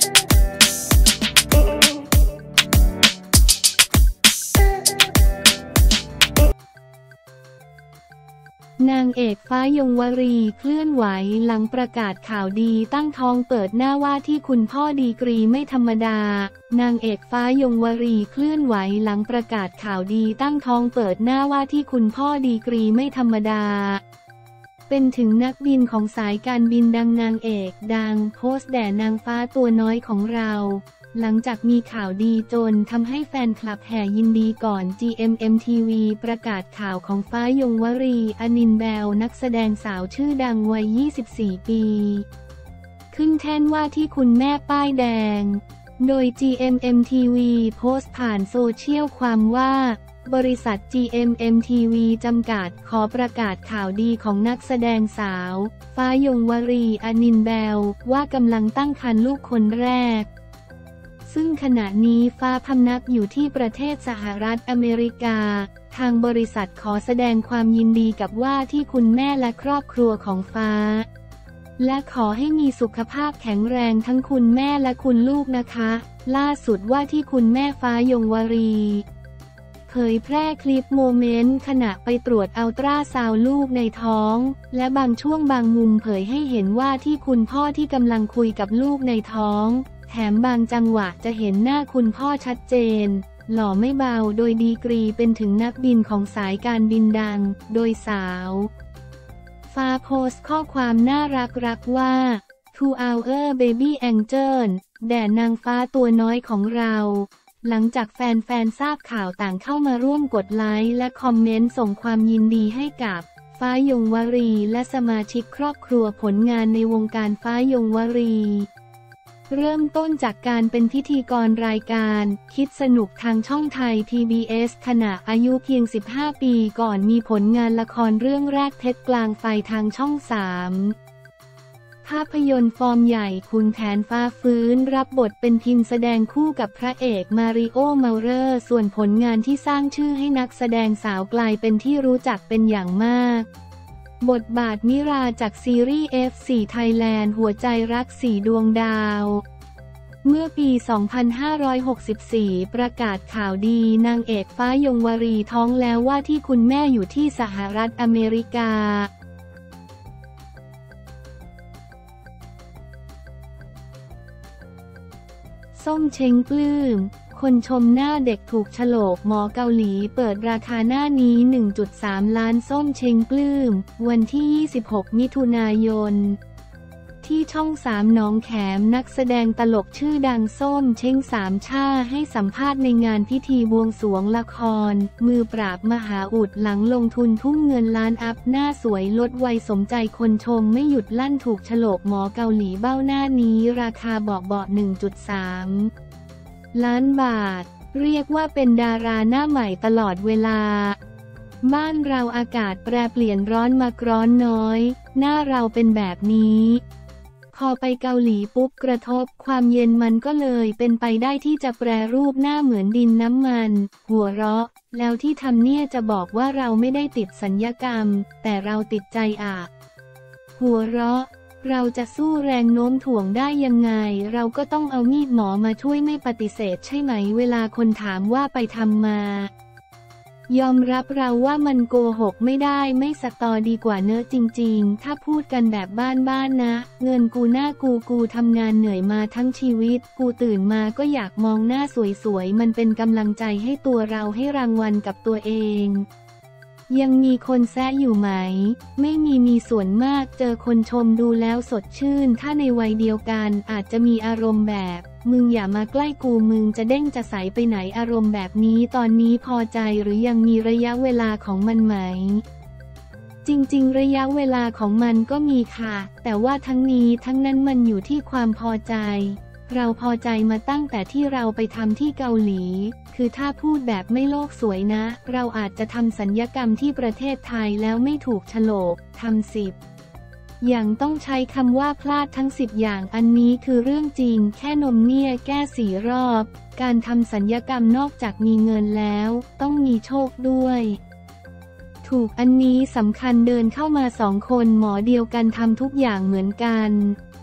นางเอกฟ้ายงวรีเคลื่อนไหวหลังประกาศข่าวดีตั้งท้องเปิดหน้าว่าที่คุณพ่อดีกรีไม่ธรรมดานางเอกฟ้ายงวรีเคลื่อนไหวหลังประกาศข่าวดีตั้งท้องเปิดหน้าว่าที่คุณพ่อดีกรีไม่ธรรมดาเป็นถึงนักบินของสายการบินดังนางเอกดังโพสต์แด่นางฟ้าตัวน้อยของเราหลังจากมีข่าวดีจนทำให้แฟนคลับแห่ยินดีก่อน GMMTV ประกาศข่าวของฟ้ายงวรีอนินแบลนักแสดงสาวชื่อดังวัย 24 ปีขึ้นแท่นว่าที่คุณแม่ป้ายแดงโดย GMMTV โพสต์ผ่านโซเชียลความว่าบริษัท GMMTV จำกัดขอประกาศข่าวดีของนักแสดงสาวฟ้ายงวรีอนินแบลว่ากำลังตั้งครรภ์ลูกคนแรกซึ่งขณะนี้ฟ้าพำนักอยู่ที่ประเทศสหรัฐอเมริกาทางบริษัทขอแสดงความยินดีกับว่าที่คุณแม่และครอบครัวของฟ้าและขอให้มีสุขภาพแข็งแรงทั้งคุณแม่และคุณลูกนะคะล่าสุดว่าที่คุณแม่ฟ้ายงวรีเผยแพร่คลิปโมเมนต์ขณะไปตรวจอัลตราซาวด์ลูกในท้องและบางช่วงบางมุมเผยให้เห็นว่าที่คุณพ่อที่กำลังคุยกับลูกในท้องแถมบางจังหวะจะเห็นหน้าคุณพ่อชัดเจนหล่อไม่เบาโดยดีกรีเป็นถึงนักบินของสายการบินดังโดยสาวฟ้าโพสต์ข้อความน่ารักว่า To our baby angel แด่นางฟ้าตัวน้อยของเราหลังจากแฟนๆทราบข่าวต่างเข้ามาร่วมกดไลค์และคอมเมนต์ส่งความยินดีให้กับฟ้ายงวรีและสมาชิกครอบครัวผลงานในวงการฟ้ายงวรีเริ่มต้นจากการเป็นพิธีกรรายการคิดสนุกทางช่องไทย PBS ขณะอายุเพียง 15 ปีก่อนมีผลงานละครเรื่องแรกเพชรกลางไฟทางช่อง 3ภาพยนตร์ฟอร์มใหญ่ขุนแผนฟ้าฟื้นรับบทเป็นพิมพ์แสดงคู่กับพระเอกมาริโอเมาเรอร์ส่วนผลงานที่สร้างชื่อให้นักแสดงสาวกลายเป็นที่รู้จักเป็นอย่างมากบทบาทมิราจากซีรีส์ F4 Thailand หัวใจรัก4ดวงดาวเมื่อปี 2564 ประกาศข่าวดีนางเอกฟ้ายงวรีท้องแล้วว่าที่คุณแม่อยู่ที่สหรัฐอเมริกาส้มเช้งปลื้มคนชมหน้าเด็กถูกโฉลกหมอเกาหลีเปิดราคาหน้านี้ 1.3 ล้านส้มเช้งปลื้มวันที่ 26 มิถุนายนที่ช่อง 3 หนองแขมนักแสดงตลกชื่อดังส้มเช้งสามช่าให้สัมภาษณ์ในงานพิธีบวงสรวงละครมือปราบมหาอุดหลังลงทุนทุ่มเงินล้านอัพหน้าสวยลดวัยสมใจคนชมไม่หยุดลั่นถูกโฉลกหมอเกาหลีเบ้าหน้านี้ราคาเบาๆ 1.3 ล้านบาทเรียกว่าเป็นดาราหน้าใหม่ตลอดเวลาบ้านเราอากาศแปรเปลี่ยนร้อนมาร้อนน้อยหน้าเราเป็นแบบนี้พอไปเกาหลีปุ๊บกระทบความเย็นมันก็เลยเป็นไปได้ที่จะแปรรูปหน้าเหมือนดินน้ำมันหัวเราะแล้วที่ทำเนี่ยจะบอกว่าเราไม่ได้ติดสัญญกรรมแต่เราติดใจอ่ะหัวเราะเราจะสู้แรงโน้มถ่วงได้ยังไงเราก็ต้องเอามีดหมอมาช่วยไม่ปฏิเสธใช่ไหมเวลาคนถามว่าไปทำมายอมรับเราว่ามันโกหกไม่ได้ไม่สตอดีกว่าเนอะจริงๆถ้าพูดกันแบบบ้านๆนะเงินกูหน้ากูทำงานเหนื่อยมาทั้งชีวิตกูตื่นมาก็อยากมองหน้าสวยๆมันเป็นกำลังใจให้ตัวเราให้รางวัลกับตัวเองยังมีคนแซะอยู่ไหมไม่มีส่วนมากเจอคนชมดูแล้วสดชื่นถ้าในวัยเดียวกันอาจจะมีอารมณ์แบบมึงอย่ามาใกล้กูมึงจะเด้งจะใสไปไหนอารมณ์แบบนี้ตอนนี้พอใจหรือยังมีระยะเวลาของมันไหมจริงๆระยะเวลาของมันก็มีค่ะแต่ว่าทั้งนี้ทั้งนั้นมันอยู่ที่ความพอใจเราพอใจมาตั้งแต่ที่เราไปทำที่เกาหลีคือถ้าพูดแบบไม่โลกสวยนะเราอาจจะทำศัลยกรรมที่ประเทศไทยแล้วไม่ถูกโฉลกทำ10 อย่างต้องใช้คำว่าพลาดทั้ง10อย่างอันนี้คือเรื่องจริงแค่นมเนี่ยแก้4 รอบการทำศัลยกรรมนอกจากมีเงินแล้วต้องมีโชคด้วยถูกอันนี้สำคัญเดินเข้ามา2 คนหมอเดียวกันทำทุกอย่างเหมือนกัน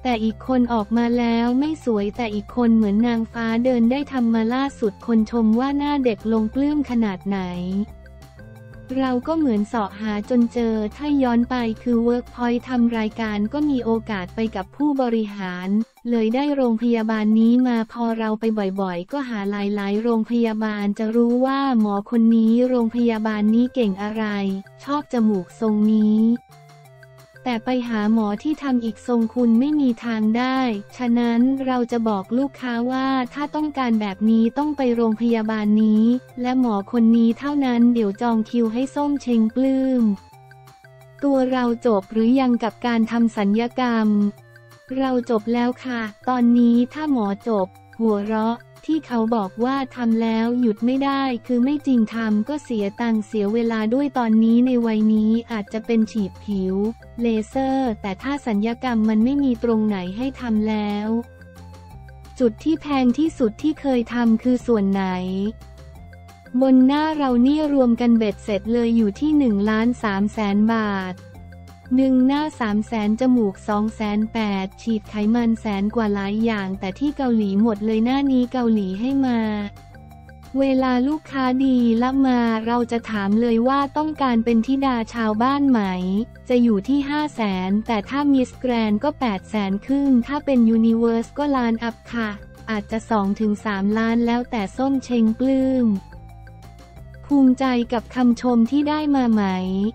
แต่อีกคนออกมาแล้วไม่สวยแต่อีกคนเหมือนนางฟ้าเดินได้ทำมาล่าสุดคนชมว่าหน้าเด็กลงปลื้มขนาดไหนเราก็เหมือนเสาะหาจนเจอถ้าย้อนไปคือ Workpoint ทำรายการก็มีโอกาสไปกับผู้บริหารเลยได้โรงพยาบาลนี้มาพอเราไปบ่อยๆก็หาหลายๆโรงพยาบาลจะรู้ว่าหมอคนนี้โรงพยาบาลนี้เก่งอะไรชอบจมูกทรงนี้แต่ไปหาหมอที่ทำอีกทรงคุณไม่มีทางได้ฉะนั้นเราจะบอกลูกค้าว่าถ้าต้องการแบบนี้ต้องไปโรงพยาบาลนี้และหมอคนนี้เท่านั้นเดี๋ยวจองคิวให้ส้มเชงปลื้มตัวเราจบหรือยังกับการทำศัลยกรรมเราจบแล้วค่ะตอนนี้ถ้าหมอจบหัวเราะที่เขาบอกว่าทำแล้วหยุดไม่ได้คือไม่จริงทำก็เสียตังค์เสียเวลาด้วยตอนนี้ในวัยนี้อาจจะเป็นฉีดผิวเลเซอร์แต่ถ้าศัลยกรรมมันไม่มีตรงไหนให้ทำแล้วจุดที่แพงที่สุดที่เคยทำคือส่วนไหนบนหน้าเรานี่รวมกันเบ็ดเสร็จเลยอยู่ที่1,300,000 บาทหน้า300,000จมูก280,000ฉีดไขมัน100,000 กว่าหลายอย่างแต่ที่เกาหลีหมดเลยหน้านี้เกาหลีให้มาเวลาลูกค้าดีรับมาเราจะถามเลยว่าต้องการเป็นธิดาชาวบ้านไหมจะอยู่ที่500,000แต่ถ้ามิสแกรนด์ก็800,000ขึ้นถ้าเป็นยูนิเวอร์สก็ล้านอัพค่ะอาจจะ2-3 ล้านแล้วแต่ส้มเชงปลื้มภูมิใจกับคำชมที่ได้มาไหม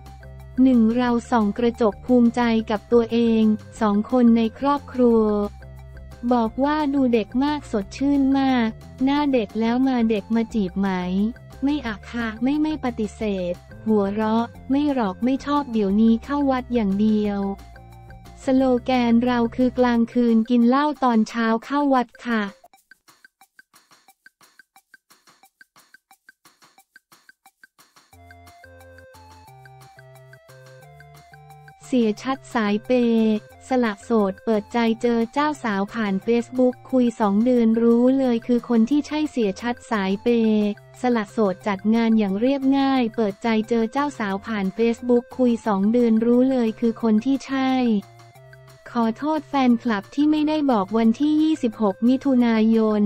1เราส่องกระจกภูมิใจกับตัวเอง2คนในครอบครัวบอกว่าดูเด็กมากสดชื่นมากหน้าเด็กแล้วมาเด็กมาจีบไหมไม่อะค่ะไม่ปฏิเสธหัวเราะไม่หรอกไม่ชอบเดี๋ยวนี้เข้าวัดอย่างเดียวสโลแกนเราคือกลางคืนกินเหล้าตอนเช้าเข้าวัดค่ะเสียชัดสายเปย์สละโสดเปิดใจเจอเจ้าสาวผ่านเฟซบุ๊กคุย2 เดือนรู้เลยคือคนที่ใช่เสียชัดสายเปย์สละโสดจัดงานอย่างเรียบง่ายเปิดใจเจอเจ้าสาวผ่านเฟซบุ๊กคุย2 เดือนรู้เลยคือคนที่ใช่ขอโทษแฟนคลับที่ไม่ได้บอกวันที่26 มิถุนายน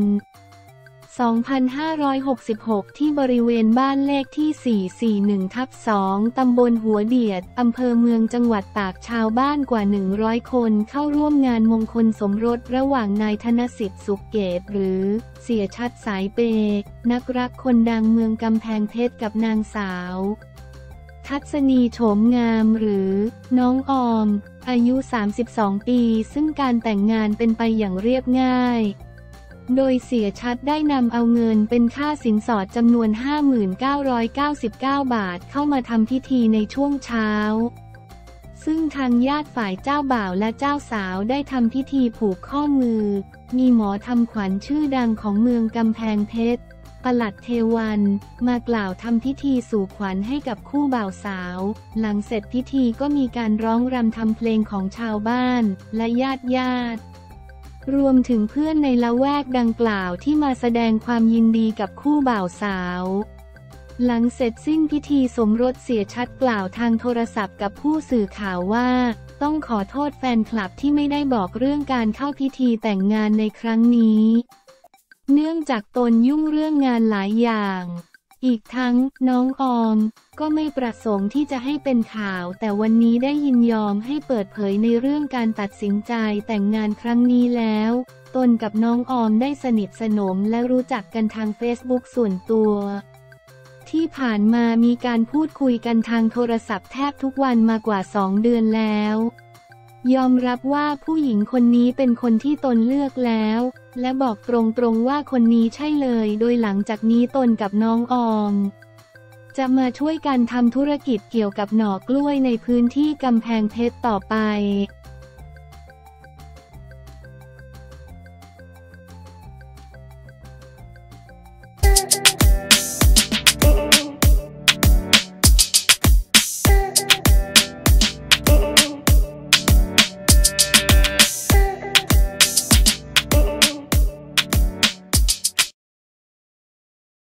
2566ที่บริเวณบ้านเลขที่ 441/2 ตำบลหัวเดียดอำเภอเมืองจังหวัดตากชาวบ้านกว่า100 คนเข้าร่วมงานมงคลสมรสระหว่างนายธนสิทธิ์สุขเกตหรือเสียชัดสายเปย์นักรักคนดังเมืองกำแพงเพชรกับนางสาวทัศนีโฉมงามหรือน้องออมอายุ32 ปีซึ่งการแต่งงานเป็นไปอย่างเรียบง่ายโดยเสียชัดได้นำเอาเงินเป็นค่าสินสอดจำนวน 59,99 บาทเข้ามาทำพิธีในช่วงเช้าซึ่งทางญาติฝ่ายเจ้าบ่าวและเจ้าสาวได้ทำพิธีผูกข้อมือมีหมอทำขวัญชื่อดังของเมืองกำแพงเพชรปลัดเทวันมากล่าวทำพิธีสู่ขวัญให้กับคู่บ่าวสาวหลังเสร็จพิธีก็มีการร้องรำทำเพลงของชาวบ้านและญาติรวมถึงเพื่อนในละแวกดังกล่าวที่มาแสดงความยินดีกับคู่บ่าวสาวหลังเสร็จสิ้นพิธีสมรสเสียชัดกล่าวทางโทรศัพท์กับผู้สื่อข่าวว่าต้องขอโทษแฟนคลับที่ไม่ได้บอกเรื่องการเข้าพิธีแต่งงานในครั้งนี้เนื่องจากตนยุ่งเรื่องงานหลายอย่างอีกทั้งน้องออมก็ไม่ประสงค์ที่จะให้เป็นข่าวแต่วันนี้ได้ยินยอมให้เปิดเผยในเรื่องการตัดสินใจแต่งงานครั้งนี้แล้วตนกับน้องออมได้สนิทสนมและรู้จักกันทางเฟซบุ๊กส่วนตัวที่ผ่านมามีการพูดคุยกันทางโทรศัพท์แทบทุกวันมากว่า2 เดือนแล้วยอมรับว่าผู้หญิงคนนี้เป็นคนที่ตนเลือกแล้วและบอกตรงๆว่าคนนี้ใช่เลยโดยหลังจากนี้ตนกับน้องออมจะมาช่วยกันทำธุรกิจเกี่ยวกับหน่อกล้วยในพื้นที่กำแพงเพชรต่อไป